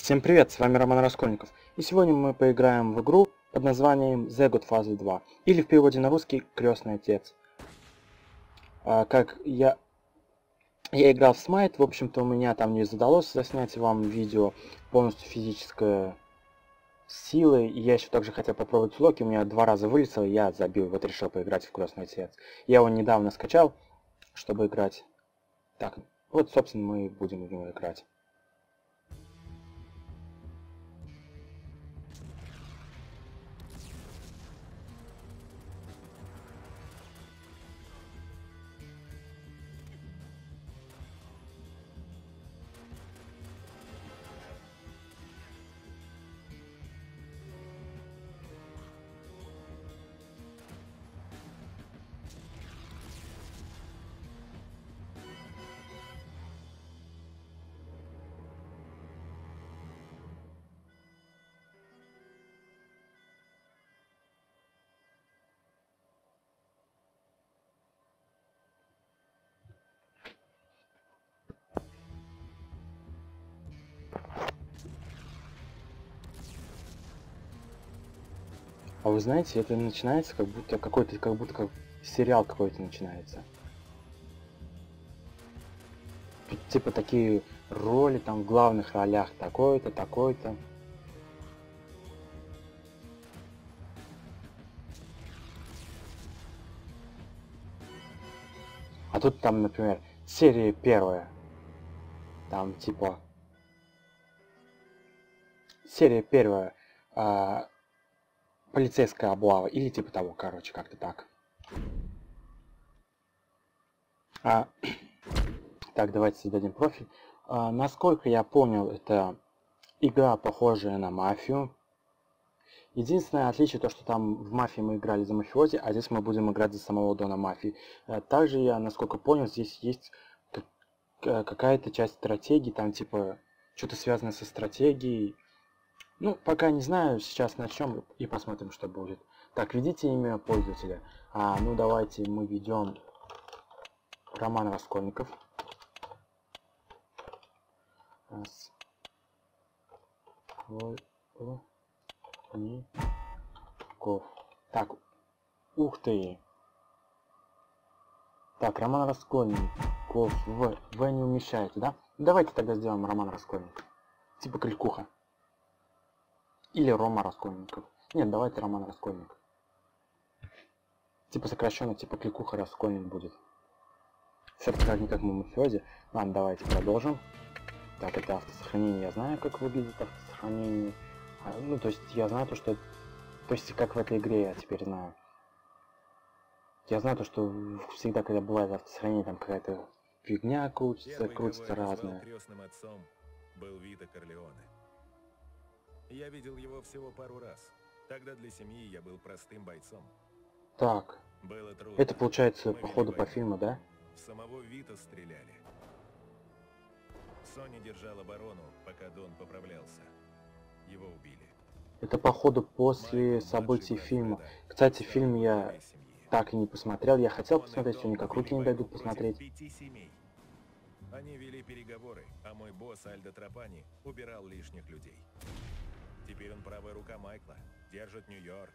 Всем привет, с вами Роман Раскольников, и сегодня мы поиграем в игру под названием The Godfather 2, или в переводе на русский «Крестный отец». Как я играл в Smite, в общем-то у меня там не задалось заснять вам видео полностью физической силы, и я еще также хотел попробовать Локи, у меня 2 раза вылетело, и я забил, вот решил поиграть в Крестный отец. Я его недавно скачал, чтобы играть. Так, вот собственно мы будем в него играть. А вы знаете, это начинается как будто какой-то, как сериал какой-то начинается. Тут типа такие роли там в главных ролях, такой-то, такой-то. А тут там, например, серия первая. Там типа... Серия первая. Полицейская облава. Или типа того, короче, как-то так. Так, давайте создадим профиль. Насколько я понял, это игра, похожая на мафию. Единственное отличие то, что там в мафии мы играли за мафиози, а здесь мы будем играть за самого Дона Мафии. Также я, насколько понял, здесь есть какая-то часть стратегии, там типа что-то связанное со стратегией. Ну, пока не знаю, сейчас начнем и посмотрим, что будет. Так, введите имя пользователя. Ну давайте мы введем Роман Раскольников. Так, ух ты. Так, Роман Раскольников. В не умещаете, да? Давайте тогда сделаем Роман Раскольников. Типа Кликуха. Или Рома Раскольников. Нет, давайте Роман Раскольников. Типа сокращенно, типа Кликуха Раскольник будет. Все-таки как не как мы мафиози. Ладно, давайте продолжим. Так, это автосохранение. Я знаю, как выглядит автосохранение. Ну, то есть я знаю то, что... То есть как в этой игре я теперь знаю. Я знаю то, что всегда, когда бывает автосохранение, там какая-то фигня крутится разная. Крестным отцом был Вито Корлеоне. Я видел его всего пару раз. Тогда для семьи я был простым бойцом. Так, было трудно. Это получается по ходу по фильму, да? В самого Вито стреляли. Соня держала оборону, пока Дон поправлялся. Его убили. Это по ходу после событий фильма. Кстати, фильм я так и не посмотрел. Я хотел посмотреть, все никак руки не дойдут посмотреть. Они вели переговоры, а мой босс Альдо Тропани убирал лишних людей. Теперь он правая рука Майкла, держит Нью-Йорк.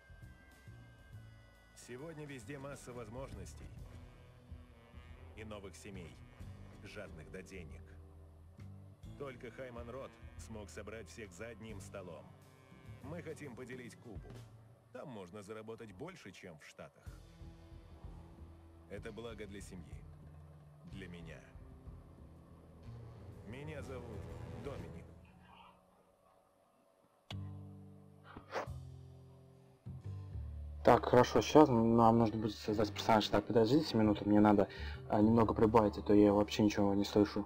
Сегодня везде масса возможностей. И новых семей, жадных до денег. Только Хайман Рот смог собрать всех за одним столом. Мы хотим поделить Кубу. Там можно заработать больше, чем в Штатах. Это благо для семьи. Для меня. Меня зовут Доминик. Так, хорошо, сейчас нам нужно будет создать персонажа. Так, подождите минуту, мне надо немного прибавить, а то я вообще ничего не слышу.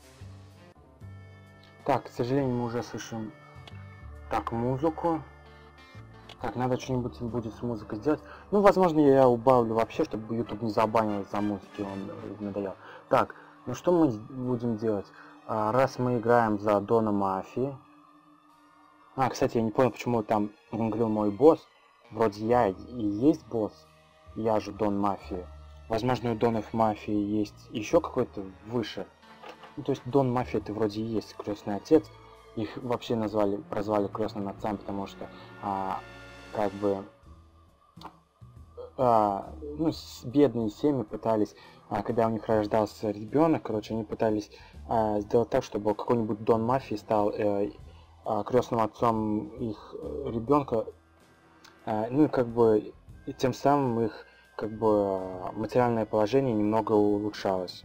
Так, к сожалению, мы уже слышим так музыку. Так, надо что-нибудь будет с музыкой сделать. Ну, возможно, я убавлю вообще, чтобы YouTube не забанил из-за музыки, он надоел. Так, ну что мы будем делать? Раз мы играем за Дона Мафии. Кстати, я не понял, почему там он говорил мой босс. Вроде я и есть босс. Я же Дон Мафии. Возможно, у Донов Мафии есть еще какой-то выше. Ну, то есть Дон Мафии это вроде и есть Крестный отец. Их вообще прозвали крестным отцам, потому что как бы ну, бедные семьи пытались, когда у них рождался ребенок, короче, они пытались сделать так, чтобы какой-нибудь дон мафии стал крестным отцом их ребенка, ну и как бы тем самым их как бы материальное положение немного улучшалось.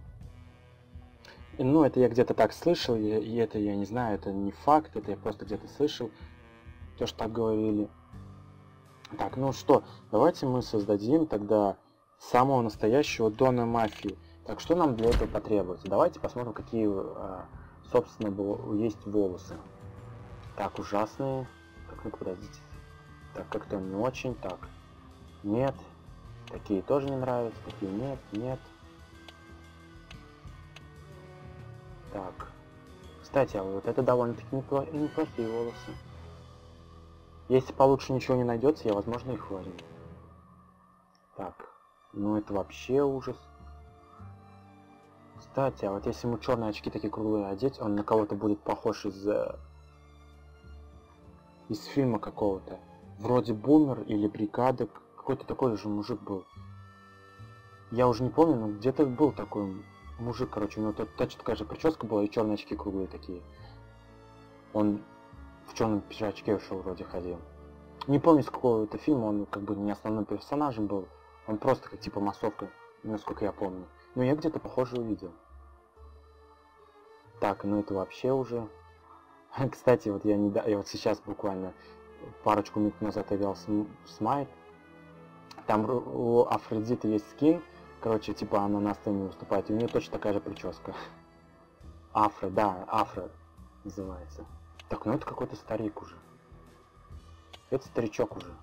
Ну, это я где-то так слышал, и это я не знаю, это не факт, это я просто где-то слышал, то, что так говорили. Так, ну что, давайте мы создадим тогда самого настоящего дона мафии. Так, что нам для этого потребуется? Давайте посмотрим, какие, собственно, есть волосы. Так, ужасные. Так, ну подождите. Так, как-то не очень. Так, нет. Такие тоже не нравятся. Такие нет, нет. Так. Кстати, а вот это довольно-таки неплохие волосы. Если получше ничего не найдется, я, возможно, их возьму. Так. Ну это вообще ужас. Кстати, а вот если ему черные очки такие круглые одеть, он на кого-то будет похож из фильма какого-то. Вроде Бумер или Бригада. Какой-то такой же мужик был. Я уже не помню, но где-то был такой мужик, короче, у него точно такая же прическа была и черные очки круглые такие. Он в черном пиджачке ушел вроде ходил. Не помню, с какого это фильма, он как бы не основным персонажем был. Он просто как типа массовка, насколько я помню. Но я где-то похоже увидел. Так, ну это вообще уже... Кстати, вот я вот сейчас буквально парочку минут назад играл с Майк. Там у Афродиты есть скин. Короче, типа она на сцене выступает, и у нее точно такая же прическа. Афро, да, Афро называется. Так, ну это какой-то старик уже. Это старичок уже.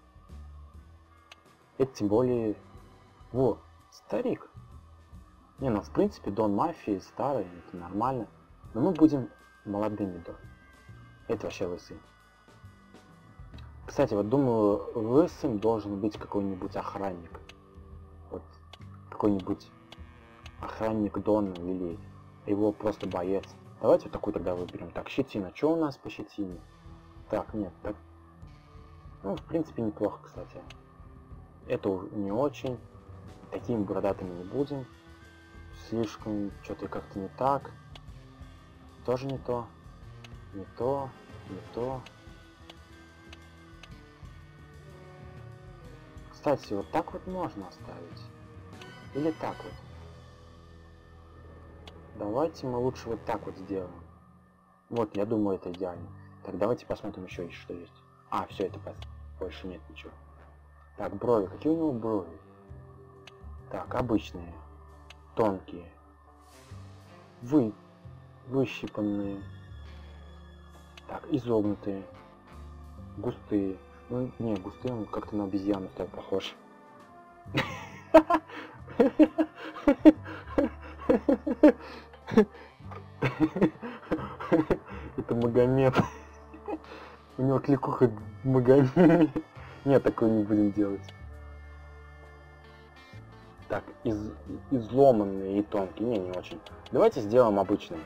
Это тем более... Во, старик. Не, ну в принципе Дон Мафии старый, это нормально. Но мы будем молодыми, да. Это вообще лысый. Кстати, вот думаю, лысым должен быть какой-нибудь охранник. Вот какой-нибудь охранник Дона или его просто боец. Давайте вот такой тогда выберем. Так, щетина. Что у нас по щетине? Так, нет, так... Ну, в принципе, неплохо, кстати. Это не очень. Такими бородатыми не будем. Слишком что-то как-то не так. Тоже не то. Не то. Не то. Кстати, вот так вот можно оставить. Или так вот. Давайте мы лучше вот так вот сделаем. Вот, я думаю, это идеально. Так, давайте посмотрим еще что есть. А, все, это больше нет ничего. Так, брови. Какие у него брови? Так, обычные. Тонкие. Выщипанные. Так, изогнутые. Густые. Ну, не, густые, он как-то на обезьяну стал похож. Это Магомед. У него кликуха Магомед. Нет, такое не будем делать. Так, изломанные и тонкие. Не очень. Давайте сделаем обычный.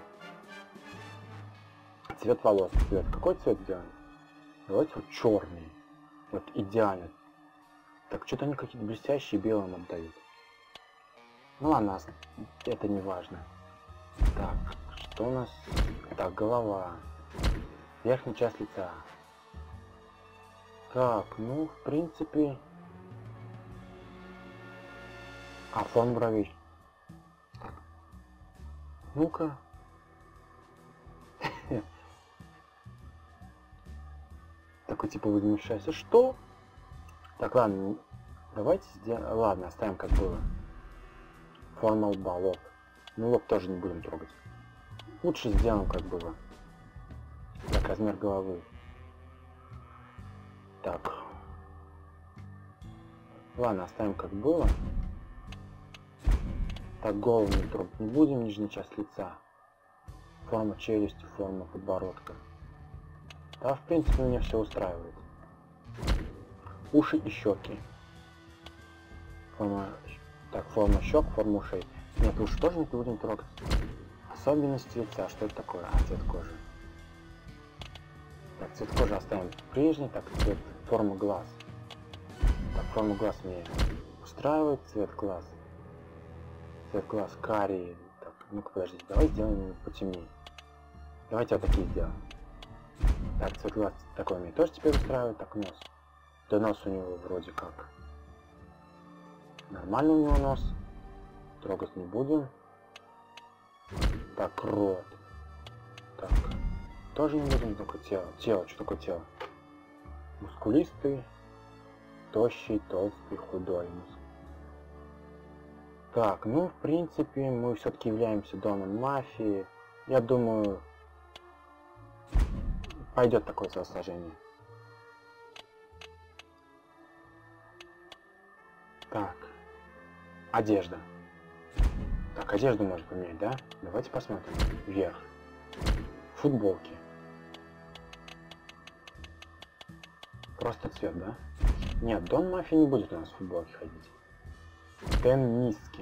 Цвет волос. Цвет. Какой цвет сделаем? Давайте вот черный. Вот идеально. Так, что-то они какие-то блестящие, белым отдают. Ну ладно, это не важно. Так, что у нас? Так, голова. Верхняя часть лица. Так, ну, в принципе... А, фон бровей. Ну-ка. Такой типа возмущайся. Что? Так, ладно. Давайте сделаем... Ладно, оставим как было. Форма лба, лоб. Ну, лоб тоже не будем трогать. Лучше сделаем как было. Так, размер головы. Так. Ладно, оставим как было. Так, голову не трогать не будем, нижняя часть лица. Форма челюсти, форма подбородка. Да, в принципе, меня все устраивает. Уши и щеки. Так, форма щек, форма ушей. Нет, уши тоже не будем трогать. Особенности лица, что это такое? А, цвет кожи. Так, цвет кожи оставим прежний, так, цвет формы глаз. Так, форму глаз мне устраивает, цвет глаз. Цвет глаз карий. Так, ну-ка подождите, давай сделаем его потемнее. Давайте вот такие сделаем. Так, цвет глаз такой мне тоже теперь устраивает, так, нос. Да нос у него вроде как. Нормально у него нос. Трогать не будем. Так, рот. Так. Тоже не будем, только тело. Тело, что такое тело? Мускулистый, тощий, толстый, худой. Так, ну, в принципе, мы все-таки являемся домом мафии. Я думаю, пойдет такое телосложение. Так, одежда. Так, одежду можно поменять, да? Давайте посмотрим. Вверх. Футболки. Просто цвет, да? Нет, Дон Мафии не будет у нас в футболке ходить. Тенниски.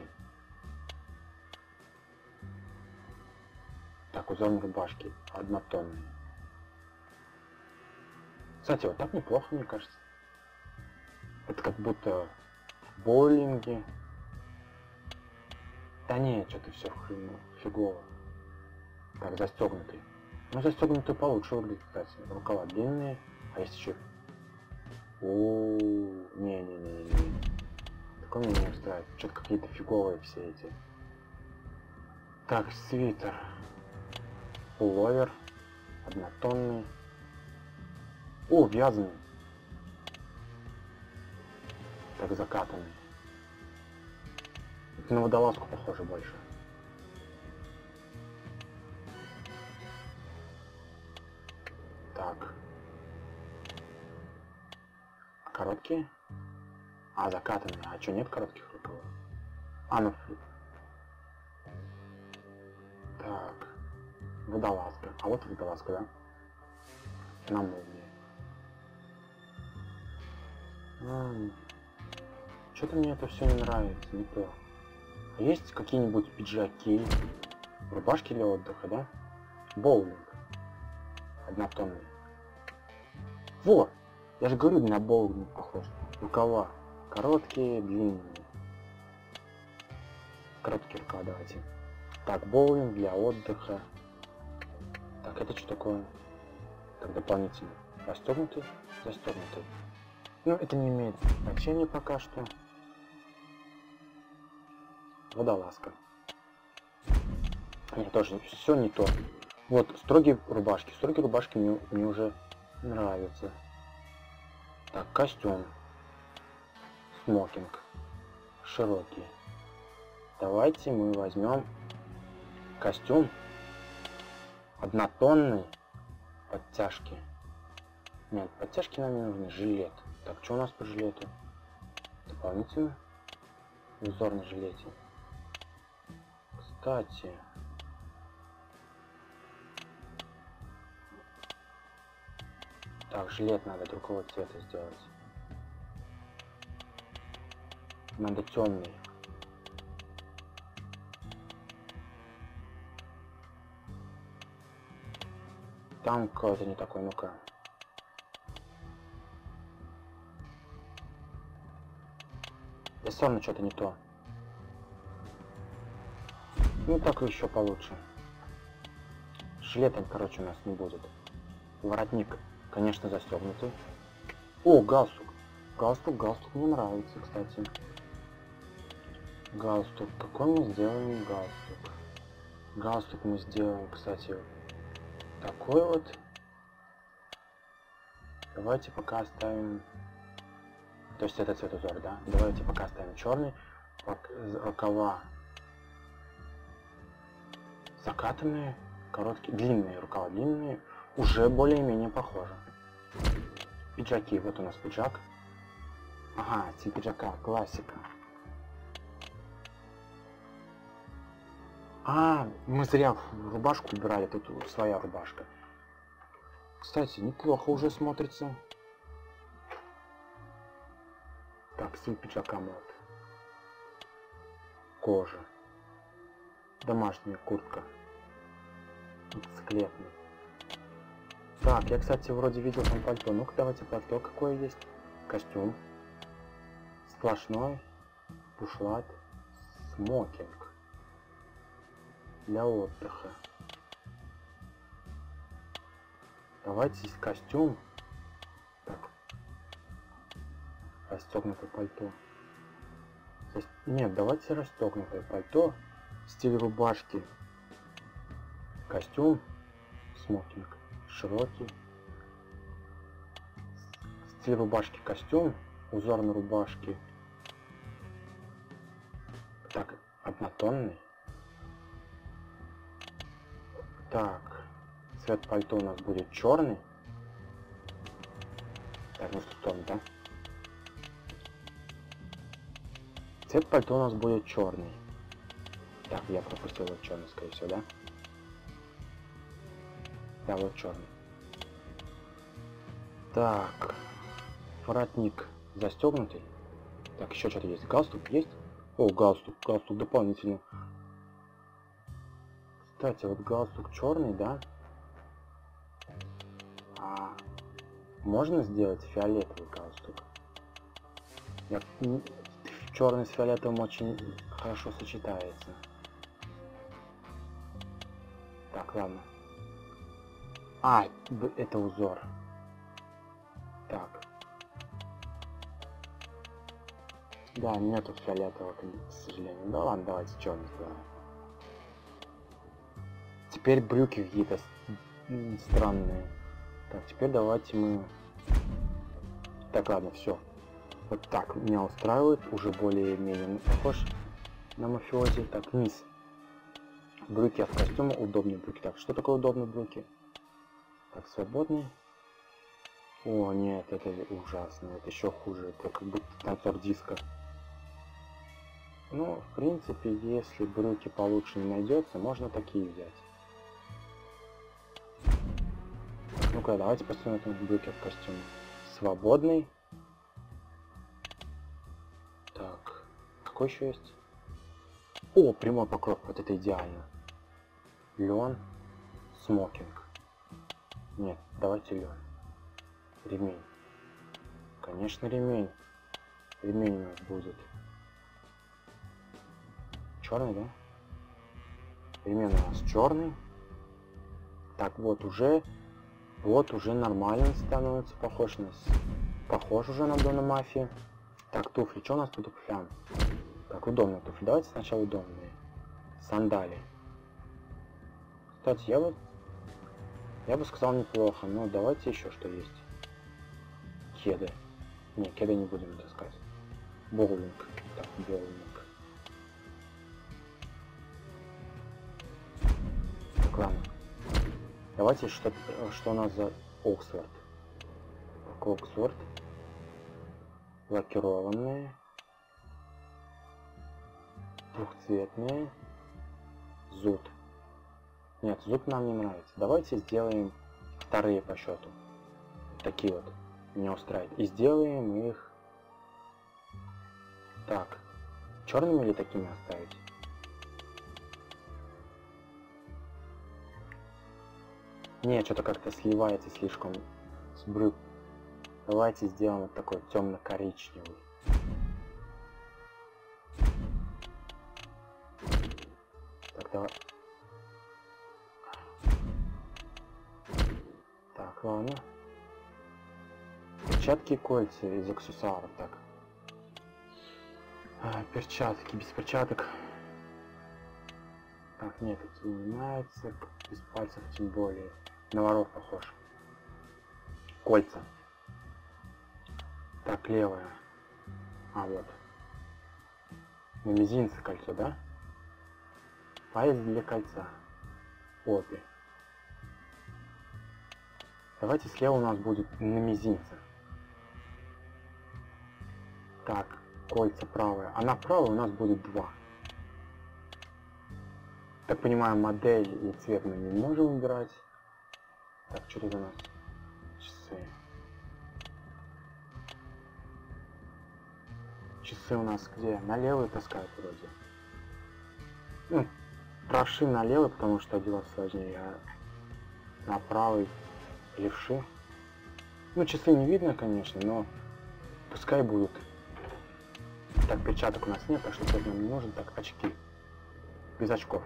Так, узор на рубашке. Однотонный. Кстати, вот так неплохо, мне кажется. Это как будто в боулинге. Да не, что-то все фигово. Так, застегнутый. Ну, застегнутый получше выглядит, кстати. Рукава длинные. А есть еще... Не-не-не-не. Такой меня не устраивает. Что-то какие-то фиговые все эти. Так, свитер. Пуловер. Однотонный. О, вязаный. Так, закатанный. Это на водолазку похоже больше. Так. Короткие? А, закатанные. А что, нет коротких рукавов? А, ну... Так. Водолазка. А вот водолазка, да? На молнии. Что-то мне это все не нравится, не то. А есть какие-нибудь пиджаки, рубашки для отдыха, да? Боулинг. Однотонный. Вот! Я же говорю, на боулинг похож. Рукава. Короткие, длинные. Короткие рукава давайте. Так, боулинг для отдыха. Так, это что такое? Так, дополнительно. Расстегнутый, застегнутый. Ну, это не имеет значения пока что. Водолазка. Нет, тоже все не то. Вот, строгие рубашки. Строгие рубашки мне уже нравятся. Так, костюм. Смокинг. Широкий. Давайте мы возьмем костюм. Однотонный. Подтяжки. Нет, подтяжки нам не нужны. Жилет. Так, что у нас по жилету? Дополнительно. Узор на жилете. Кстати. Так, жилет надо другого цвета сделать. Надо темный. Там какой-то не такой, ну-ка. Я все равно что-то не то. Ну так еще получше. Жилета, короче, у нас не будет. Воротник, конечно, застегнутый. О, галстук. Галстук мне нравится, кстати. Галстук. Какой мы сделаем галстук? Галстук мы сделаем, кстати, такой вот. Давайте пока оставим... То есть это цвет узора, да? Давайте пока оставим черный. Рукава закатанные, короткие, длинные рукава длинные. Уже более-менее похоже. Пиджаки. Вот у нас пиджак. Ага, тип пиджака. Классика. А, мы зря рубашку убирали. Тут своя рубашка. Кстати, неплохо уже смотрится. Так, стиль пиджака мод. Кожа. Домашняя куртка. Мотоциклетный. Так, я, кстати, вроде видел там пальто. Ну-ка, давайте пальто какое есть. Костюм. Сплошной. Бушлат. Смокинг. Для отдыха. Давайте костюм. Так. Расстегнутое пальто. Нет, давайте расстегнутое пальто. Стиль рубашки. Костюм. Смокинг. Широкий. Стиль рубашки костюм. Узор на рубашке. Так, однотонный. Так. Цвет пальто у нас будет черный. Так, ну что тон, да? Цвет пальто у нас будет черный. Так, я пропустил вот черный, скорее всего, да? Да, вот черный. Так. Воротник застегнутый. Так, еще что-то есть. Галстук есть? О, галстук. Галстук дополнительно. Кстати, вот галстук черный, да? А можно сделать фиолетовый галстук? Черный с фиолетовым очень хорошо сочетается. Так, ладно. А, это узор. Так. Да, нету фиолетового, к сожалению. Да ладно, давайте черный сделаем. Теперь брюки какие-то странные. Так, теперь давайте мы... Так, ладно, все. Вот так меня устраивает. Уже более-менее похож на мафиози. Так, низ. Брюки от костюма. Удобные брюки. Так, что такое удобные брюки? Так, свободный. О, нет, это ужасно. Это еще хуже. Это как будто танцор диска. Ну, в принципе, если брюки получше не найдется, можно такие взять. Ну-ка, давайте посмотрим брюки от костюма. Свободный. Так, какой еще есть? О, прямой покров, вот это идеально. Лен, смокинг. Нет, давайте лен. Ремень. Конечно, ремень. Ремень у нас будет. Черный, да? Ремень у нас черный. Так, вот уже нормально становится, похож уже на Дона Мафии. Так, туфли, что у нас по туфлям? Так, удобные туфли. Давайте сначала удобные. Сандали. Кстати, я бы сказал неплохо, но давайте еще что есть. Кеды. Не, кеды не будем таскать. Боулинг. Так, боулинг. Так, ладно. Давайте что у нас за Оксфорд. Оксфорд. Лакированные. Двухцветные. Зуд. Нет, зуд нам не нравится. Давайте сделаем вторые по счету. Такие вот. Меня устраивает. И сделаем их... Так. Черными или такими оставить? Не, что-то как-то сливается слишком с брюк. Давайте сделаем вот такой темно-коричневый. Так, давай. Так, ладно. Перчатки и кольца из аксессуаров, так. Перчатки, без перчаток. Так, нет, это не нравится. Без пальцев тем более. На воров похож. Кольца. Так, левое. А, вот. На мизинце кольцо, да? Палец для кольца. Обе. Давайте слева у нас будет на мизинце. Так, кольца правое. А на правое у нас будет 2. Так понимаю, модель и цвет мы не можем выбирать. Так, что тут у нас? Часы. Часы у нас где? На левый таскают вроде. Ну, правши на левый, потому что одеваться сложнее, а на правый левши. Ну, часы не видно, конечно, но пускай будут. Так, перчаток у нас нет, так что это нам не нужен. Так, очки. Без очков.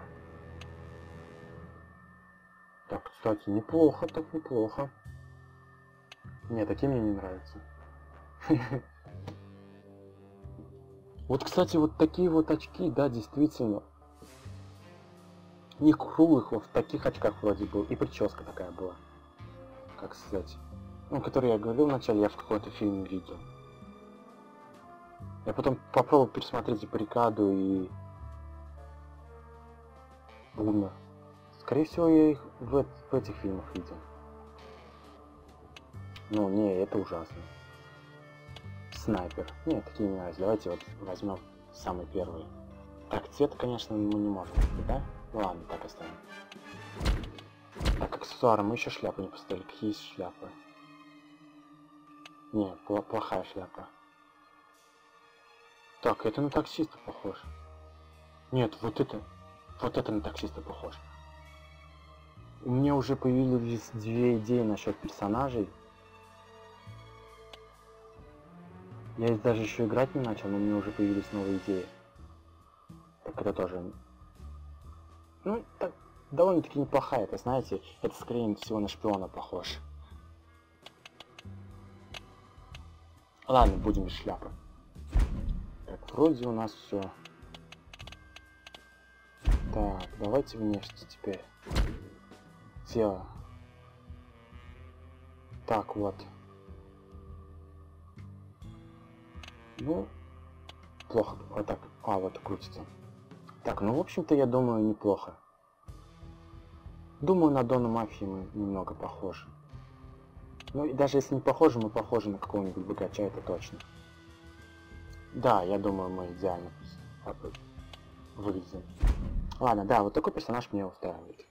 Так, кстати, неплохо, так неплохо. Не, такие мне не нравятся. Вот, кстати, вот такие вот очки, да, действительно. Не круглых, вот в таких очках вроде был. И прическа такая была. Как сказать. Ну, который я говорил вначале, я в каком-то фильме видел. Я потом попробовал пересмотреть и «Баррикаду», и «Бумер». Скорее всего, я их в этих фильмах видел. Ну, не, это ужасно. «Снайпер». Нет, такие не нравятся. Давайте вот возьмем самый первый. Так, цвет, конечно, мы не можем, да? Ну ладно, так оставим. Так, аксессуары, мы еще шляпу не поставили. Какие есть шляпы? Не, плохая шляпа. Так, это на таксиста похож. Нет, вот это на таксиста похож. У меня уже появились две идеи насчет персонажей. Я их даже еще играть не начал, но у меня уже появились новые идеи. Так, это тоже... Ну, так, довольно-таки неплохая, это, знаете, это скорее всего на шпиона похож. Ладно, будем без шляпы. Так, вроде у нас все. Так, давайте внешне теперь. Тело. Так, вот. Ну, плохо. Вот так. А, вот крутится. Так, ну, в общем-то, я думаю, неплохо. Думаю, на Дона Мафии мы немного похожи. Ну, и даже если не похожи, мы похожи на какого-нибудь богача, это точно. Да, я думаю, мы идеально выглядим. Ладно, да, вот такой персонаж меня устраивает.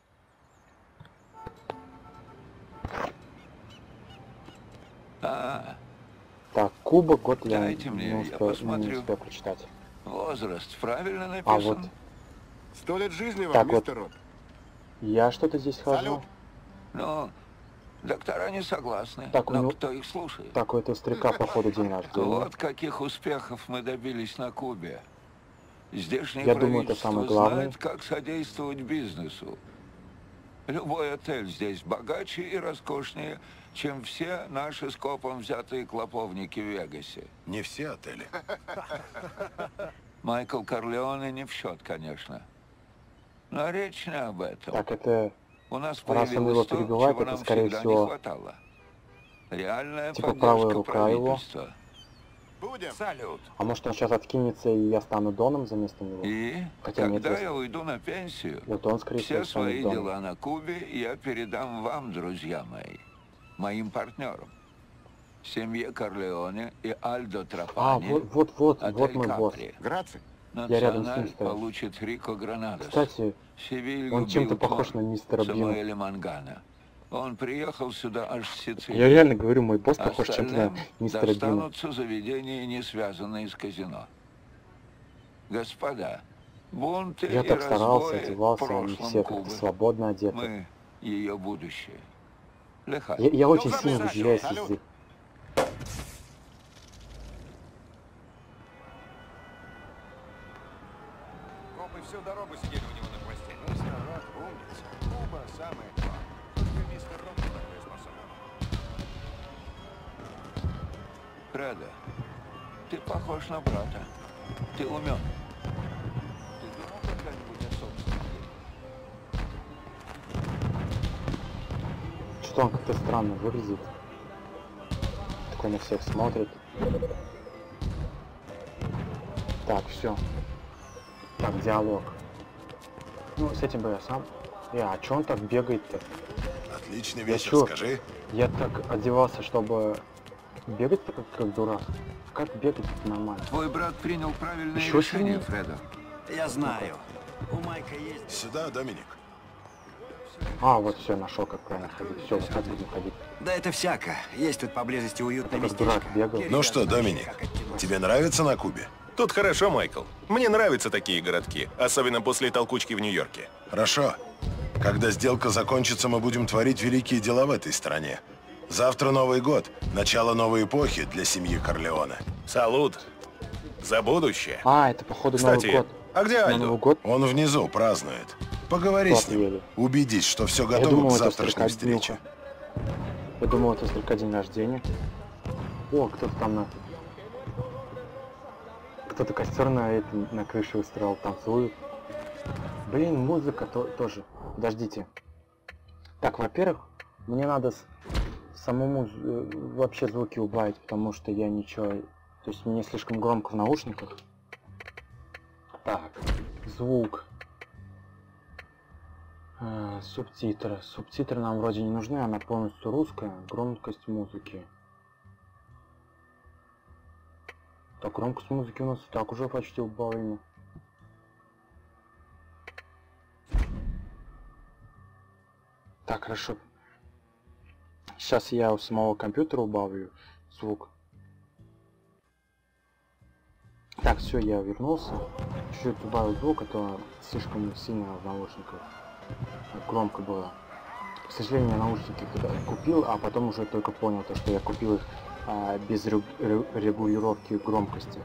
Так, кубок, год я не успел прочитать. Возраст правильно написан? А вот. 100 лет жизни вам, Так, мистер Рот. Я что-то здесь хожу. Салют. Ну, доктора не согласны. Так, но ну, кто их слушает? Так, у этого старика, походу, день рождения. Вот каких успехов мы добились на Кубе. Здешнее Я думаю, это правительство самое главное. знает, как содействовать бизнесу. Любой отель здесь богаче и роскошнее, чем все наши скопом взятые клоповники в Вегасе. Не все отели. Майкл Корлеоне не в счет, конечно. Но речь не об этом. Так, это... У нас Раз он его появилось то, перебивает, чего это, нам скорее всегда всего, не хватало. Реальная типа правая поддержка рука его. правительства. Будем. Салют. А может он сейчас откинется, и я стану Доном за место него? И Хотя нет, когда если- я уйду на пенсию, Вот он, скорее всего, все станет свои Доном. дела на Кубе я передам вам, друзья мои, моим партнерам. Семье Корлеоне и Альдо А, Тропани. вот отель мой босс. Капри. Граци. Я рядом с ним Националь стою. получит Рико Гранадос. Кстати, Севилью он чем-то Билтон, похож на мистера Бина. Самуэля Мангана. Он приехал сюда аж с Сицилии. Я реально говорю, мой босс похож чем-то на Остальным мистера Бина. достанутся заведения, не связанные с казино. Господа, бунты Я и так старался, разбои в одевался, они прошлом все Кубы. как-то свободно одеты. Мы ее будущее. Лехай. Я очень Добрый сильно вечер. выделяюсь Салют. из... Копы всю дорогу сидели у него на хвосте. Мистер Рот умница. Куба самое то. Только мистер Рот на такое способен. Фреда, ты похож на брата. Ты умен. Ты думал когда-нибудь о собственном деле? Что-то он как-то странно выглядит. Такой на всех смотрит. Так, все. Так, диалог. Ну, с этим бы я сам. А чё он так бегает-то? Отличный Я вечер, чё? скажи. Я так одевался, чтобы бегать-то как дурак. Как бегать нормально? Твой брат принял правильное Ещё решение, сильнее? Фредо. Я знаю. У Майка есть... Сюда, Доминик. А, вот все, нашел, как правильно ходить. Все, вот так будем ходить. Да это всяко. Есть тут поблизости уютное Как дурак местечко. бегал. Кирилл Ну что, знает, Доминик, как оттянуться. тебе нравится на Кубе? Тут хорошо, Майкл. Мне нравятся такие городки, особенно после толкучки в Нью-Йорке. Хорошо. Когда сделка закончится, мы будем творить великие дела в этой стране. Завтра Новый год, начало новой эпохи для семьи Корлеоне. Салут. За будущее. А, это походу Кстати, Новый год. а где На Альдо? Новый год? Он внизу празднует. Поговори с ним. Еле. Убедись, что все Я готово думал, к это завтрашней строкоднюха. встрече. Я думал, это только день рождения. О, кто-то там на... Кто-то костер на крыше устроил, танцует. Блин, музыка тоже. Подождите. Так, во-первых, мне надо самому вообще звуки убавить, потому что я ничего... То есть мне слишком громко в наушниках. Так, звук. Субтитры. Субтитры нам вроде не нужны, она полностью русская. Громкость музыки. Так, громкость музыки у нас и так уже почти убавлена. Так, хорошо. Сейчас я у самого компьютера убавлю звук. Так, все, я вернулся. Чуть-чуть убавил звук, а то слишком сильно в наушниках. Громко было. К сожалению, я наушники купил, а потом уже только понял, то, что я купил их без регулировки громкости.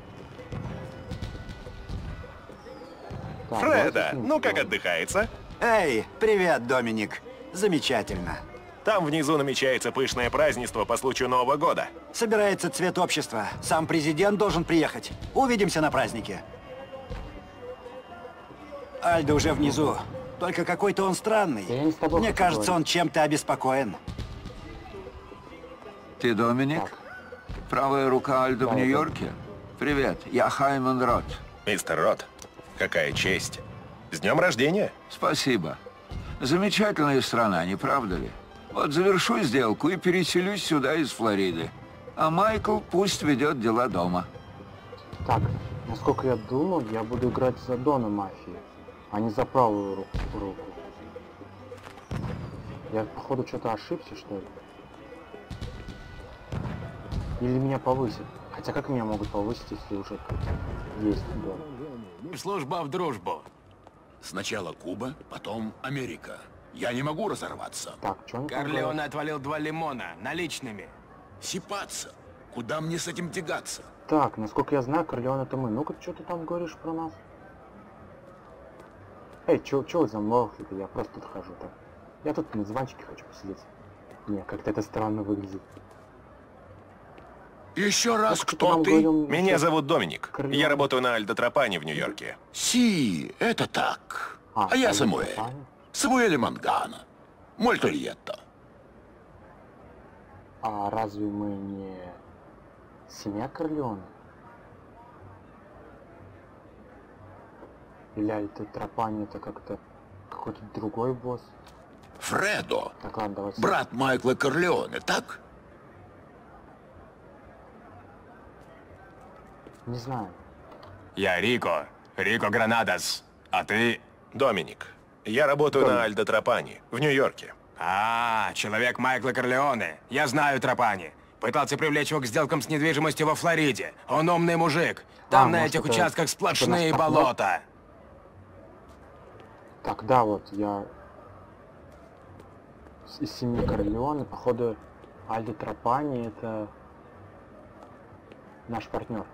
Так, Фреда, давайте ну как поговорим. отдыхается? Эй, привет, Доминик. Замечательно. Там внизу намечается пышное празднество по случаю Нового года. Собирается цвет общества. Сам президент должен приехать. Увидимся на празднике. Альдо уже внизу. Только какой-то он странный. Я не с тобой Мне хочу кажется, говорить. он чем-то обеспокоен. Ты Доминик? Так. Правая рука Альдо в Да, Нью-Йорке? Привет, я Хайман Рот. Мистер Рот, какая честь. С днем рождения. Спасибо. Замечательная страна, не правда ли? Вот завершу сделку и переселюсь сюда из Флориды. А Майкл пусть ведет дела дома. Так, насколько я думал, я буду играть за Дона Мафии, а не за правую руку. Я, походу, что-то ошибся, что ли? Или меня повысят? Хотя как меня могут повысить, если уже есть Дон? Служба в дружбу. Сначала Куба, потом Америка. Я не могу разорваться. Так, что они там Корлеоне говорят? отвалил 2 лимона наличными. Сипаться. Куда мне с этим тягаться? Так, насколько я знаю, Корлеон это мы. Ну-ка, что ты там говоришь про нас? Эй, чё вы замолкли-то? Я просто тут хожу так. Я тут на диванчике хочу посидеть. Не, как-то это странно выглядит. Еще раз, Так, кто нам ты? говорил, Меня что- зовут Доминик. Корлеоне. Я работаю на Альдо Тропане в Нью-Йорке. Си, это так. А я Альдо Самуэль. Тропане? Самуэль Мангана. Мольтольетто. А разве мы не семья Корлеоне? Или это Тропани, это как-то какой-то другой босс? Фредо. Так, ладно, давайте. Брат Майкла Корлеоне, так? Не знаю. Я Рико. Рико Гранадас. А ты... Доминик. Я работаю на Альдо Тропане в Нью-Йорке. Человек Майкла Корлеоне. Я знаю Тропани. Пытался привлечь его к сделкам с недвижимостью во Флориде. Он умный мужик. Там на может, этих это- участках это сплошные наш партнер? болота. Так, да, вот, я из семьи Корлеоне, походу, Альдо Тропани это наш партнер.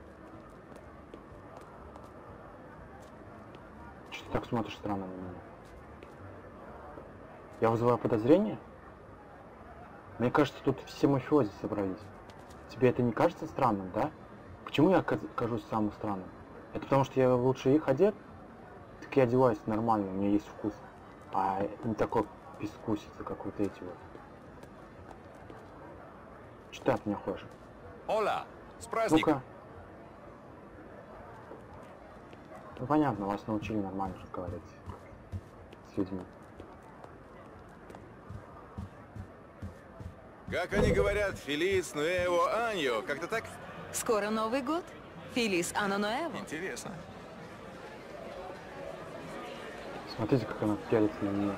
Что ты так смотришь странно на меня? Я вызываю подозрение? Мне кажется, тут все мафиози собрались. Тебе это не кажется странным, да? Почему я кажусь самым странным? Это потому что я лучше их одет? Так я одеваюсь нормально, у меня есть вкус. А не такой пескусица, как вот эти вот. Что ты от меня хочешь? Ола, с праздником. Ну-ка. Ну понятно, вас научили нормально разговаривать с людьми. Как они говорят, Фелис Нуэво Аньо, как-то так? Скоро Новый год. Фелис Анно Ноэво. Интересно. Смотрите, как она пялится на меня.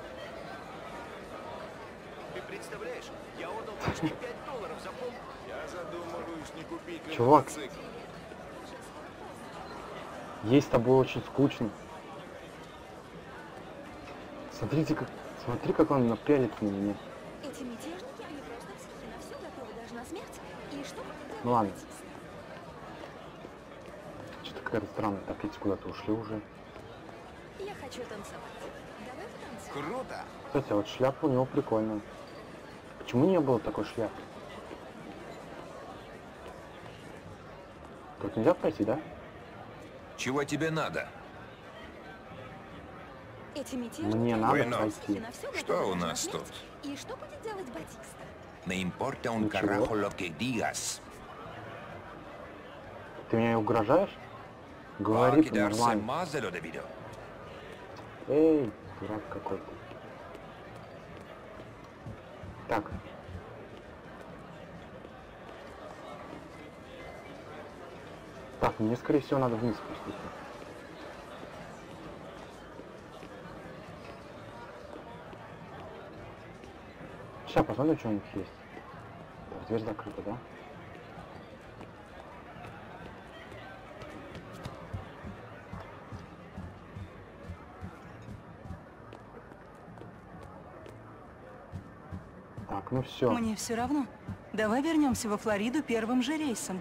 Ты представляешь, я отдал почти $5 за пол. Я задумываюсь, не купить ли Чувак. мотоцикл. Ей с тобой очень скучно. Смотри, как он напялится на меня. Эти мятежники, они просто психи на все готовы, даже на смерть. И что будет Ну ладно. Что-то какая-то странная. Так, эти куда-то ушли уже. Я хочу танцевать. Давай потанцуем. Круто. Кстати, а вот шляпа у него прикольная. Почему не было такой шляпы? Тут нельзя пройти, да? Чего тебе надо? Эти мятежники, Мне они надо просто пройти. психи на все Что готовы, у даже на нас смерть. тут? И что будет делать Батиста? Me importa un Ничего. carajo lo que digas. Ты меня угрожаешь? Va a Говори quedarse нормально. más de lo debido. Эй, дурак какой-то. Так. Так, мне, скорее всего, надо вниз спуститься. Сейчас посмотрим, что у них есть. Так, дверь закрыта, да? Так, ну все. Мне все равно. Давай вернемся во Флориду первым же рейсом.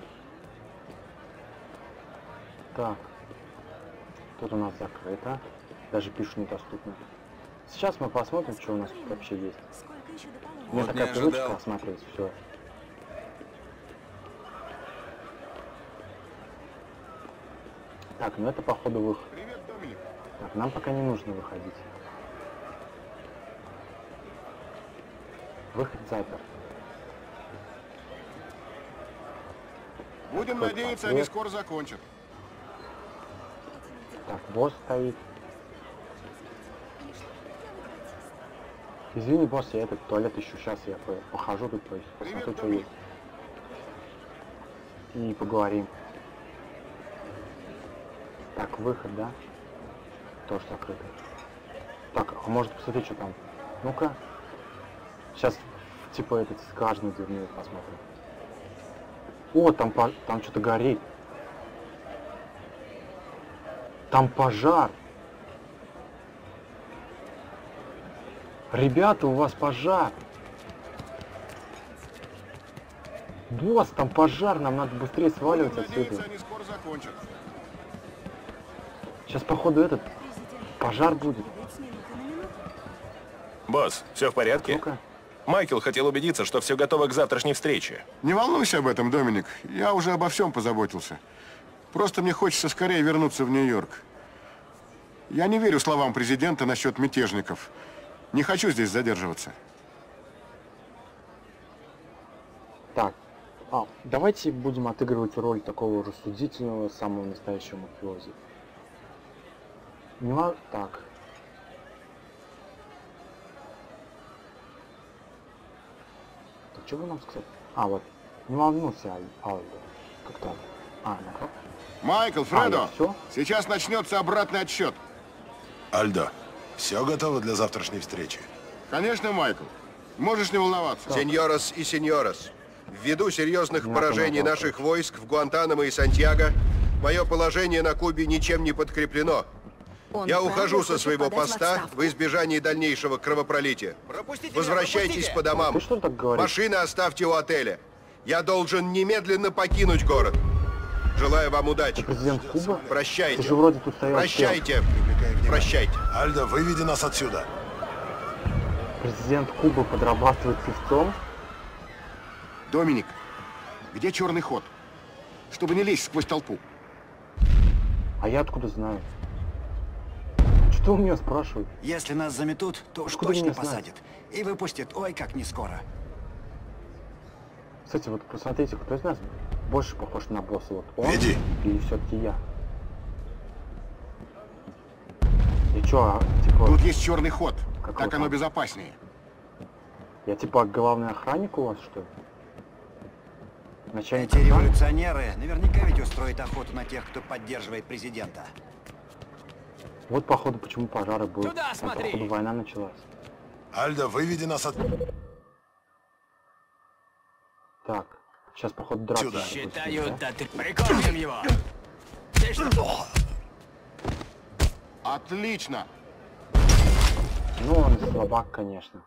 Так. Тут у нас закрыто. Даже пишут недоступно. Сейчас мы посмотрим, что у нас тут вообще есть. Сколько еще до полудня? У меня Вот такая не привычка ожидал. осматривать все. Так, ну это походу выход. Привет, Доминик. Так, нам пока не нужно выходить. Выход запер. Будем Какой надеяться, портрет. они скоро закончат. Так, босс стоит. Извини, босс, я этот туалет ищу. Сейчас я похожу тут, то есть посмотрю, Привет, что есть. И поговорим. Так, выход, да? Тоже закрыто. Так, а может посмотреть, что там? Ну-ка. Сейчас, типа, этот скважину дверную посмотрим. О, там что-то горит. Там пожар. Ребята, у вас пожар. Босс, там пожар, нам надо быстрее сваливать Будем надеяться, отсюда. они скоро закончат. Сейчас, походу, этот пожар будет. Босс, все в порядке? Ну-ка. Майкл хотел убедиться, что все готово к завтрашней встрече. Не волнуйся об этом, Доминик. Я уже обо всем позаботился. Просто мне хочется скорее вернуться в Нью-Йорк. Я не верю словам президента насчет мятежников. Не хочу здесь задерживаться. Так, давайте будем отыгрывать роль такого рассудительного, самого настоящего мафиози. Так. Так, что вы нам сказали? Вот. Не волнуйся, Альдо. Как там? Ну-ка. Майкл, Фредо, всё? сейчас начнется обратный отсчет. Альдо, все готово для завтрашней встречи? Конечно, Майкл. Можешь не волноваться. Сеньорос и сеньорос, ввиду серьезных Не поражений надо наших войск в Гуантанамо и Сантьяго, мое положение на Кубе ничем не подкреплено. Он Я правда ухожу со хочет своего подать в поста отставку? в избежании дальнейшего кровопролития. Возвращайтесь по домам. Ты что так говоришь? Машины оставьте у отеля. Я должен немедленно покинуть город. Желаю вам удачи. Президент Кубы? Прощайте. Ты же вроде тут стоял. Прощайте. Прощайте. Альдо, выведи нас отсюда. Президент Кубы подрабатывает певцом? Доминик, где черный ход? Чтобы не лезть сквозь толпу. А я откуда знаю? Что у меня спрашивают? Если нас заметут, то уж Откуда точно мне знать? посадят. И выпустят, ой, как не скоро. Кстати, вот посмотрите, кто из нас больше похож на босса? Вот он Веди. или все-таки я? И чё, типа, Тут есть черный ход. Какой Так оно ход? безопаснее. я типа главный охранник у вас, что ли? Начальник Эти охраны? революционеры наверняка ведь устроят охоту на тех, кто поддерживает президента. Вот, походу, почему пожары были. Туда Там, смотри! походу, война началась. Альдо, выведи нас от... Так, сейчас, походу, драться Сюда. надо будет, Считаю, да? да ты прикончим его. Ты что? Отлично. Ну, он слабак, конечно.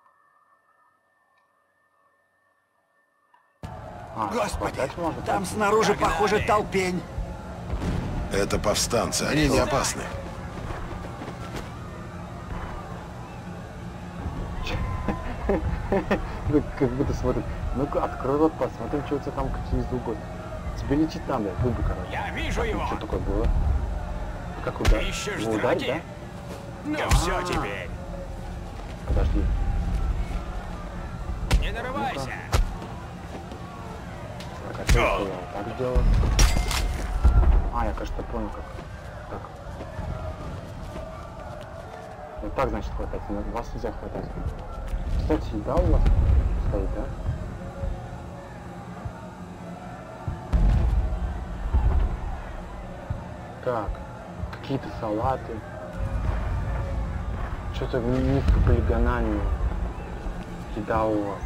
Господи, там снаружи, похоже, толпень. Это повстанцы, они не опасны. Как будто смотрит. Ну-ка, открой рот, посмотрим, что у тебя там, какие звуки. Тебе лечить надо, губы, короче. Я вижу его. Что такое было? Как удар? Его ударить, да? Ну все теперь. Подожди. Не нарывайся. Так, а что я вот так сделал? А, я, кажется, понял, как. Так. Вот так, значит, хватать. Вас нельзя хватать. Кстати, еда у вас стоит, да? Так, какие-то салаты. Что-то низкополигональное. Еда у вас.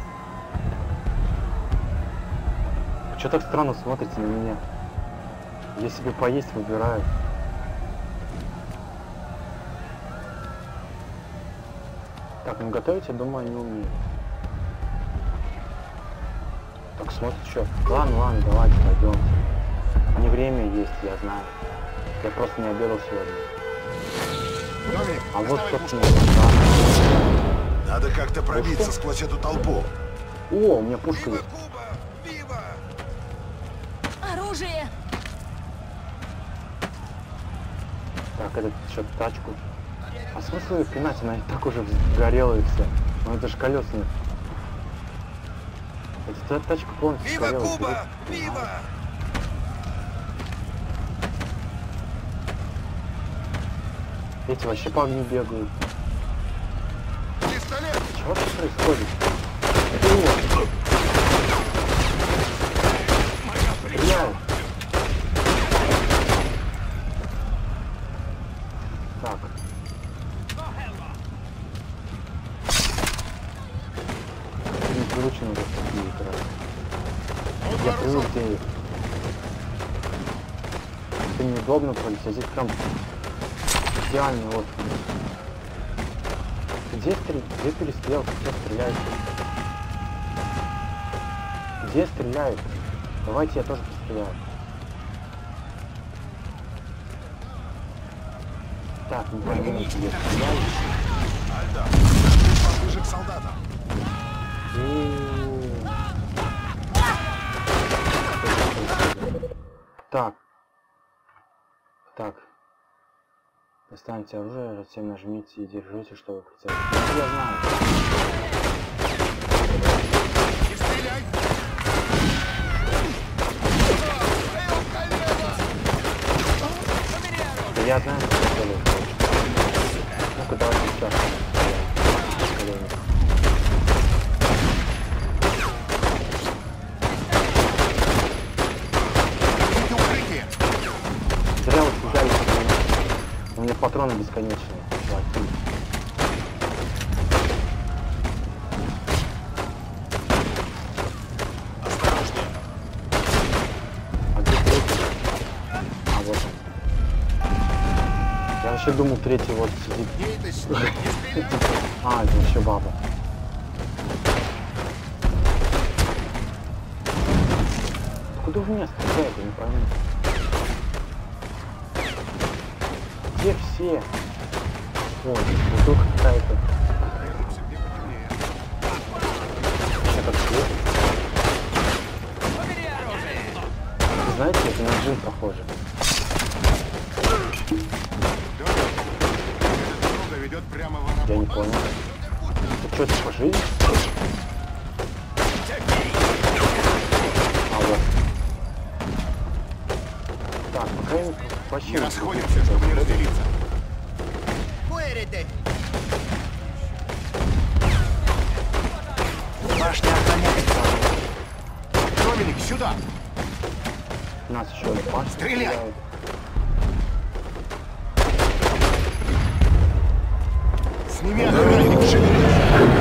Что так странно смотрите на меня? Я себе поесть выбираю. Так, ну готовить, я думаю, не умею. Так, смотрит что. Ладно, давайте пойдем. Не время есть, я знаю. Я просто не обедал сегодня. А вот, собственно, надо как-то пробиться сквозь эту толпу. О, у меня пушка есть. Оружие! Так, этот что-то тачку. А смысл ее пинать? Она и так уже сгорела и все. Ну это же колеса нет. Эта тачка полностью сгорела. Вива Куба! Вива! Эти вообще по огню бегают. Пистолет! Чего тут происходит? Стреляют! Так. Непривычно уже такие играть. Я привык, где это неудобно пролить, а здесь прям идеальный вот. Где перестрелка? Где стреляет? Где стреляет? Давайте я тоже постреляю. Так, не пойму, где стреляю. Поближе к солдатам. Так. Так. Достаньте оружие, затем нажмите и держите, чтобы прицелиться. Ну, я знаю. Да я знаю, что я делаю. Ну-ка, давайте сейчас. Зря вы взяли. У меня патроны бесконечные. Чуваки. А где третий? А вот он. Я вообще думал, третий вот сидит. А, это вообще баба. Куда в меня стреляют, я не пойму. Где все? Ой, бутылка какая-то. Это все. Знаете, это на джин похоже. Я не понял. Ты что, ты по жизни? А вот. Так, пока я вообще не расходимся, чтобы не разделиться. Башня охраняется. Доминик, сюда! Нас еще один башня. Стреляй! Сними охранник, шевелись!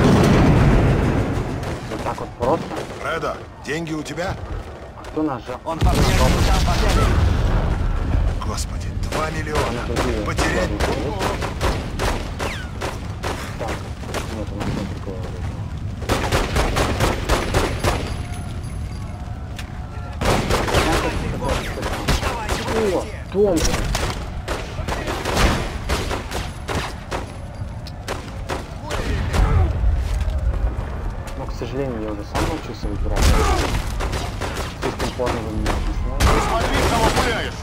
Вот так вот просто. Фредо, деньги у тебя? А кто нажал? Он по-прежнему там попали. Господи, 2 миллиона. Потерять. Вот она такое. О, Том! Но, к сожалению, я уже сам научился выбирать. Слишком поздно вы мне объясняете. Смотри, кого пуляешь!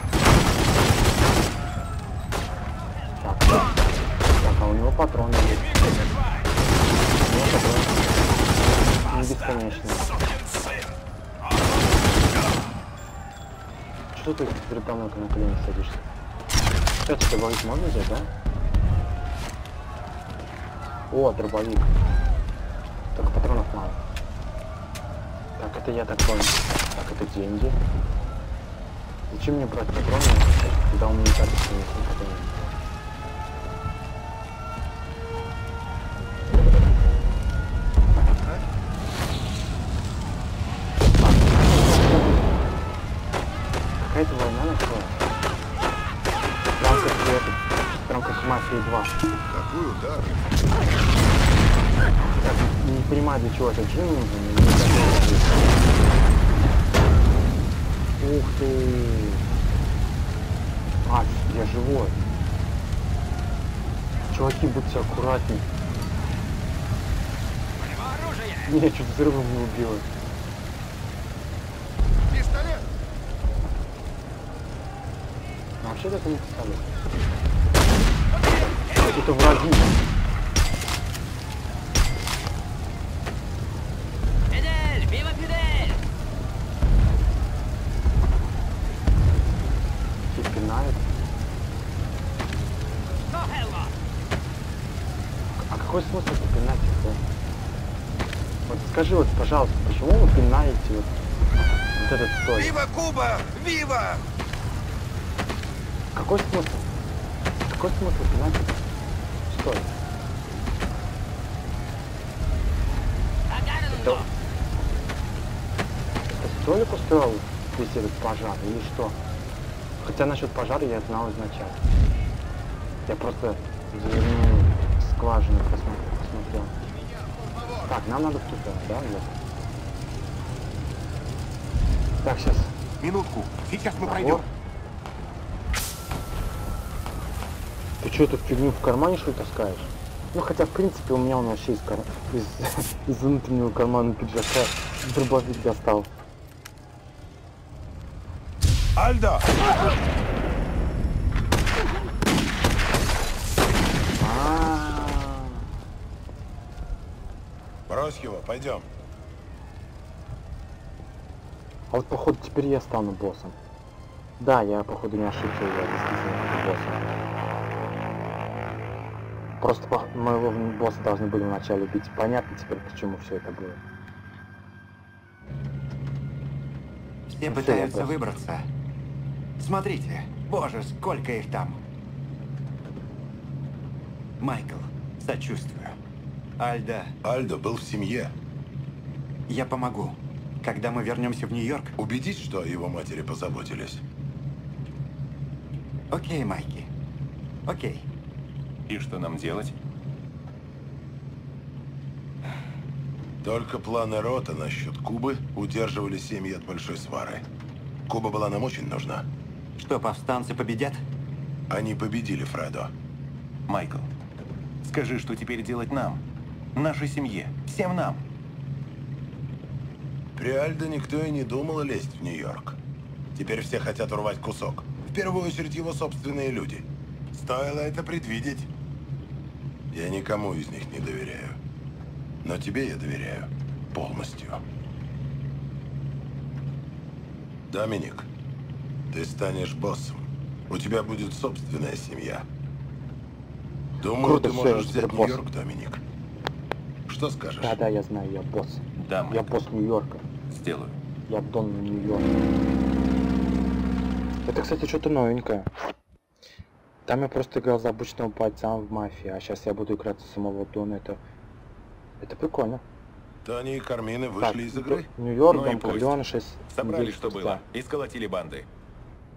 Так, а у него патроны есть. У него патроны не бесконечные. Что ты передо мной на колени садишься? Кстати, дробовик можно взять, да? О, дробовик. Только патронов мало. Так, это я так понял. Так, это деньги. Зачем мне брать патроны, когда у меня и так есть патроны? Какая-то война началась. Прям как в Мафии 2. Какой удар? Я не понимаю, для чего этот джин нужен. Ух ты! А, я живой. Чуваки, будьте аккуратней. Меня чуть взрывом не убило. Пистолет! Но вообще это не пистолет. Это враги. Фидель! Вива Фидель! Их пинают. А какой смысл пинать их? Вот скажи вот, пожалуйста, почему вы пинаете вот этот столик? Вива Куба! Вива! Какой смысл? Какой смысл пинать этот столик? Это столик устроил весь этот пожар или что? Хотя насчет пожара я знал изначально. Я просто завернул скважину, посмотрел. Так, нам надо туда, да, вот. Так, сейчас. Минутку, сейчас мы Набор. пройдем. Ты что, эту фигню в кармане, что ли, таскаешь? Ну, хотя, в принципе, у меня он вообще из внутреннего кармана пиджака дробовик достал. Альдо! Брось его, пойдем. А вот, походу, теперь я стану боссом. Да, я, походу, не ошибся, я действительно буду боссом. Просто моего босса должны были вначале убить. Понятно теперь, почему все это было. Все пытаются выбраться. Смотрите, боже, сколько их там. Майкл, сочувствую. Альдо был в семье. Я помогу. Когда мы вернемся в Нью-Йорк... Убедись, что о его матери позаботились. Окей, Майки. Окей. И что нам делать? Только планы Рота насчет Кубы удерживали семьи от большой свары. Куба была нам очень нужна. Что, повстанцы победят? Они победили Фредо. Майкл, скажи, что теперь делать нам? Нашей семье, всем нам. При Альдо никто и не думал лезть в Нью-Йорк. Теперь все хотят урвать кусок. В первую очередь его собственные люди. Стоило это предвидеть. Я никому из них не доверяю. Но тебе я доверяю полностью. Доминик, ты станешь боссом. У тебя будет собственная семья. Думаю, ты можешь взять Нью-Йорк, Доминик. Что скажешь? Да, я знаю, я босс. Да, я босс Нью-Йорка. Сделаю. Я Дон Нью-Йорка. Это, кстати, что-то новенькое. Там я просто играл за обычного бойца в мафии, а сейчас я буду играть за самого Дона. Это прикольно. Тони и Кармины вышли из игры? Нью-Йорк, Дом Корлеоне 6. Собрали, что было, и сколотили банды.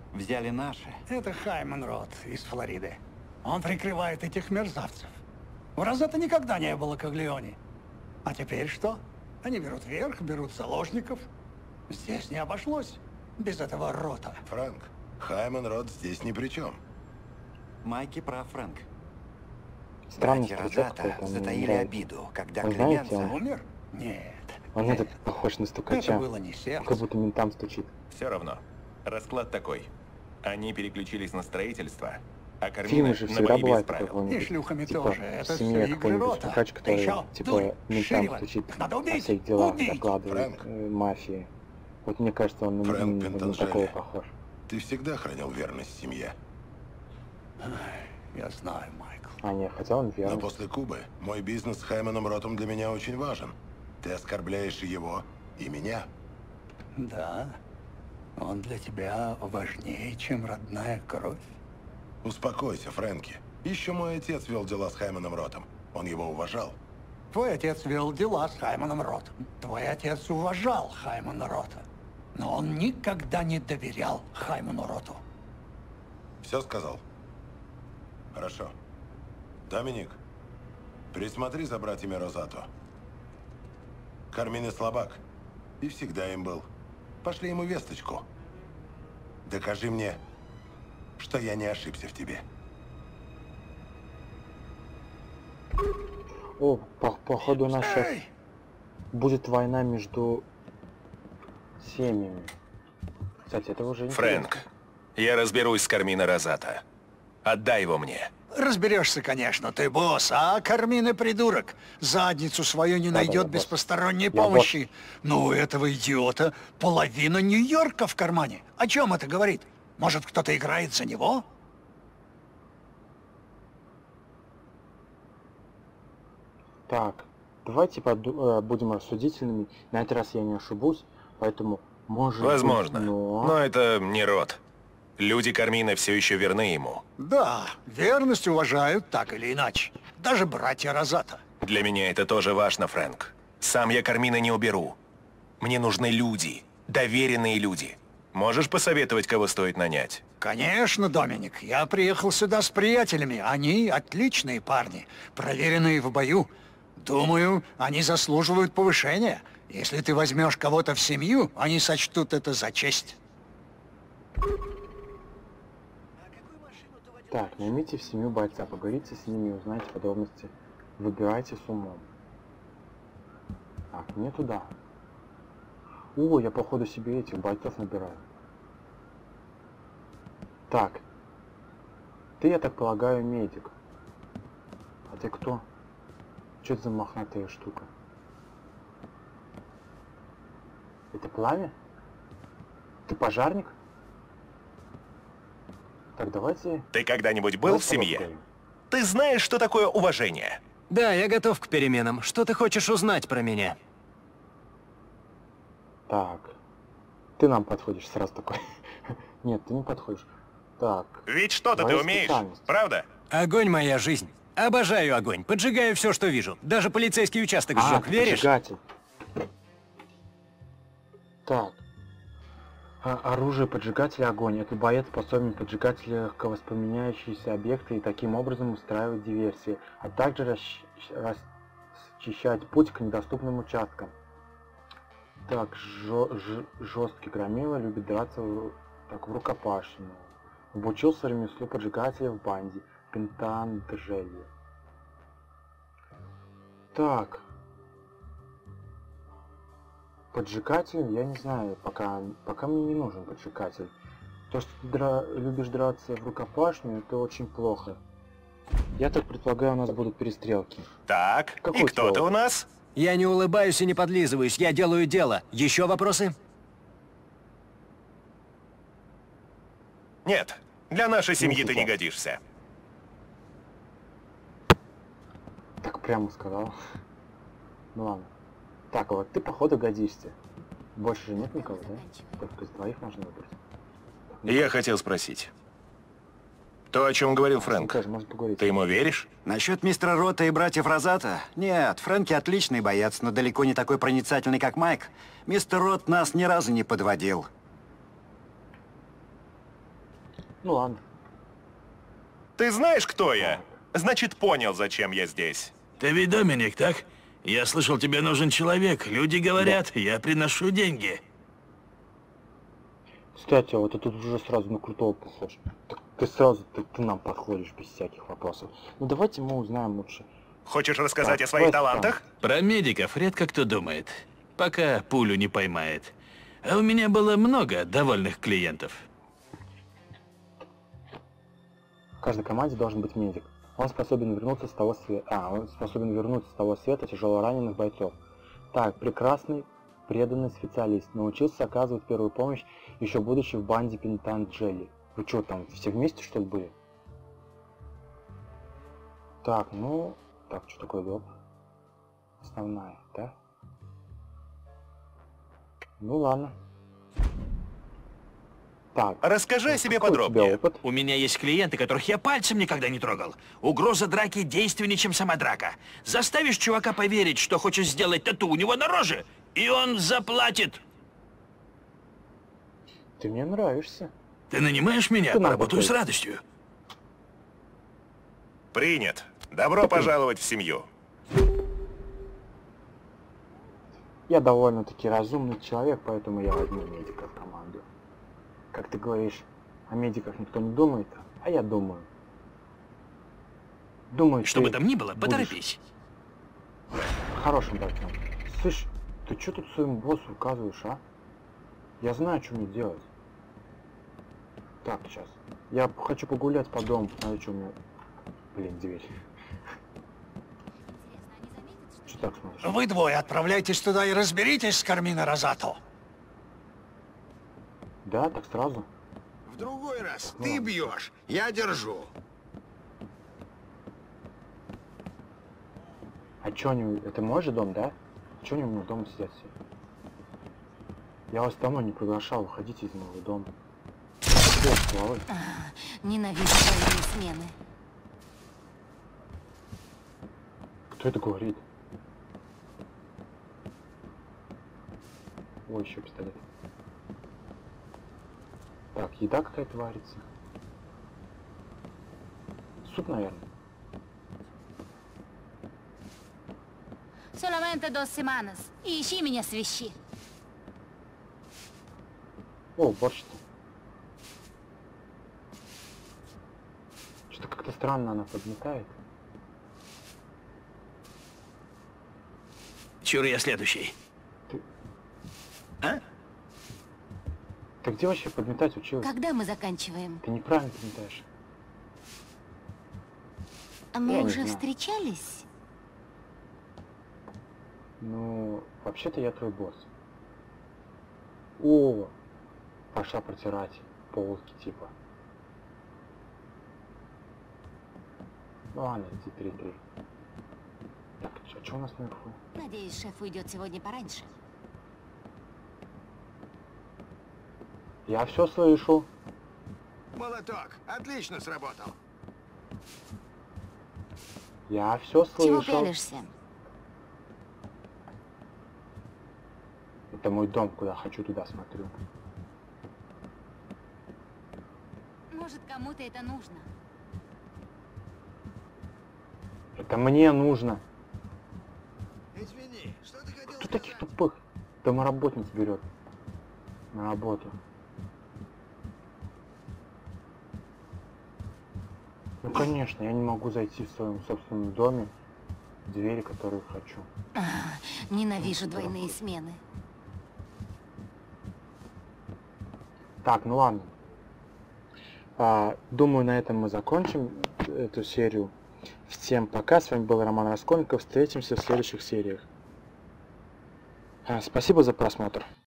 Взяли наши. Это Хайман Рот из Флориды. Он прикрывает этих мерзавцев. В Розетто никогда не было Коглеоне. А теперь что? Они берут верх, берут заложников. Здесь не обошлось без этого рота. Фрэнк, Хайман Рот здесь ни при чем. Майки прав, Фрэнк. Странный Братья старичок Розетто какой-то, мне затаили нравится. обиду, когда Вы знаете, Клеменцо Умер? Нет. Он этот похож на стукача. Это было не сердце. Как будто ментам стучит. Все равно. Расклад такой. Они переключились на строительство, а Фильмы Кармина же на всегда бои без бывает правил. какой-нибудь, И шлюхами типа, тоже. в Это семье все игры какой-нибудь рота. стукач, который, Еще типа, дурь, ментам шире. стучит, Надо о убить, всех делах убить. докладывает мафии. Вот мне кажется, он Фрэнк на Пентанжели, такого похож. ты всегда хранил верность семье. Я знаю, Майкл. А нет, хотя он Но верный. после Кубы мой бизнес с Хайманом Ротом для меня очень важен. Ты оскорбляешь и его, и меня. Да. Он для тебя важнее, чем родная кровь. Успокойся, Фрэнки. Еще мой отец вел дела с Хайманом Ротом. Он его уважал. Твой отец вел дела с Хайманом Ротом. Твой отец уважал Хаймана Рота. Но он никогда не доверял Хайману Роту. Все сказал? Хорошо. Доминик, присмотри за братьями Розато. Кармин и слабак. И всегда им был. Пошли ему весточку. Докажи мне, что я не ошибся в тебе. О, походу у нас сейчас будет война между семьями. Кстати, это уже Фрэнк, я разберусь с Кармино Розато. Отдай его мне. Разберешься, конечно, ты босс, а Кармина придурок. Задницу свою не найдет без посторонней помощи. Но у этого идиота половина Нью-Йорка в кармане. О чем это говорит? Может, кто-то играет за него? Так, давайте будем рассудительными. На этот раз я не ошибусь, поэтому может Возможно. быть, Но это не Рот. Люди Кармина все еще верны ему. Да, верность уважают так или иначе. Даже братья Розато. Для меня это тоже важно, Фрэнк. Сам я Кармина не уберу. Мне нужны люди. Доверенные люди. Можешь посоветовать, кого стоит нанять? Конечно, Доминик. Я приехал сюда с приятелями. Они отличные парни, проверенные в бою. Думаю, они заслуживают повышения. Если ты возьмешь кого-то в семью, они сочтут это за честь. Так, наймите в семью бойца, поговорите с ними, узнайте подробности. Выбирайте с умом. Так, мне туда. О, я походу себе этих бойцов набираю. Так. Ты, я так полагаю, медик. А ты кто? Что это за мохнатая штука? Это пламя? Ты пожарник? Так, давайте... Ты когда-нибудь был в семье? Ты знаешь, что такое уважение? Да, я готов к переменам. Что ты хочешь узнать про меня? Так. Ты нам подходишь сразу такой. Нет, ты не подходишь. Так. Ведь что-то ты умеешь, правда? Огонь — моя жизнь. Обожаю огонь. Поджигаю все, что вижу. Даже полицейский участок сжег. Веришь? Поджигатель. Так. Оружие поджигателя огонь. Этот боец способен поджигать легковоспламеняющиеся объекты и таким образом устраивать диверсии, а также расчищать путь к недоступным участкам. Так, жесткий громила, любит драться в рукопашную. Обучился ремеслу поджигателя в банде Пентанжели. Так. Поджигатель, я не знаю, пока мне не нужен поджигатель. То, что ты любишь драться в рукопашную, это очень плохо. Я так предполагаю, у нас будут перестрелки. Так, и кто ты у нас? Я не улыбаюсь и не подлизываюсь, я делаю дело. Еще вопросы? Нет, для нашей семьи ты не годишься. Так прямо сказал. Ну ладно. Так, а вот ты походу годишься. Больше же нет никого, да? Только из двоих можно выбрать. Я хотел спросить. То, о чем говорил Фрэнк, ты ему веришь? Насчет мистера Рота и братьев Розато? Нет, Фрэнки отличный боец, но далеко не такой проницательный, как Майк. Мистер Рот нас ни разу не подводил. Ну ладно. Ты знаешь, кто я? Значит, понял, зачем я здесь. Ты ведь Доминик, так? Я слышал, тебе нужен человек. Люди говорят, я приношу деньги. Кстати, вот ты уже сразу на крутого похож. Ты сразу, ты нам подходишь без всяких вопросов. Ну давайте мы узнаем лучше. Хочешь рассказать о своих талантах? Про медиков редко кто думает, пока пулю не поймает. А у меня было много довольных клиентов. В каждой команде должен быть медик. Он способен вернуться с того света тяжелораненых бойцов. Так, прекрасный, преданный специалист. Научился оказывать первую помощь, еще будучи в банде Пентанджели. Вы что, там все вместе, что ли, были? Так, ну... Так, что такое доп? Основная, да? Ну ладно. Так. Расскажи о себе подробнее. У меня есть клиенты, которых я пальцем никогда не трогал. Угроза драки действеннее, чем сама драка. Заставишь чувака поверить, что хочешь сделать тату у него на роже, и он заплатит. Ты мне нравишься. Ты нанимаешь меня? Поработаю с радостью. Принят. Добро пожаловать в семью. Я довольно-таки разумный человек, поэтому я возьму медика в команду. Как ты говоришь, о медиках никто не думает, а я думаю. Думаю, что бы там ни было, поторопись. Хорошим бойцом. Слышь, ты что тут своему боссу указываешь, а? Я знаю, что мне делать. Так, сейчас. Я хочу погулять по дому, посмотреть, что у меня... Блин, дверь. Что так смотришь? Вы двое отправляйтесь туда и разберитесь с Кармино Розато. Да, так сразу. В другой раз ты бьешь, я держу. А чё они... Это мой же дом, да? Чё они у меня дома сидят все? Я вас давно не приглашал, уходите из моего дома. Ненавижу двойные смены. Кто это говорит? Ой, еще пистолет. Так, еда какая-то варится. Суп, наверное. Solamente 2 semanas. Ищи меня, свищи. О, борщ-то. Что-то как-то странно она подметает. Чур, я следующий. А? Ты где вообще подметать училась? Когда мы заканчиваем? Ты неправильно подметаешь. А мы уже встречались? Ну, вообще-то я твой босс. О, пошла протирать полки, типа. Ну ладно, иди 3-3. Так, а что у нас наверху? Надеюсь, шеф уйдет сегодня пораньше. Я все слышу. Молоток, отлично сработал. Я все слышу. Чего пялишься? Это мой дом, куда хочу, туда смотрю. Может, кому-то это нужно? Это мне нужно. Извини, что ты хотел Кто таких тупых домоработниц берет на работу? Ну конечно, я не могу зайти в своем собственном доме в двери, которые хочу. Ненавижу двойные смены. Так, ну ладно. Думаю, на этом мы закончим эту серию. Всем пока, с вами был Роман Раскольников. Встретимся в следующих сериях. Спасибо за просмотр.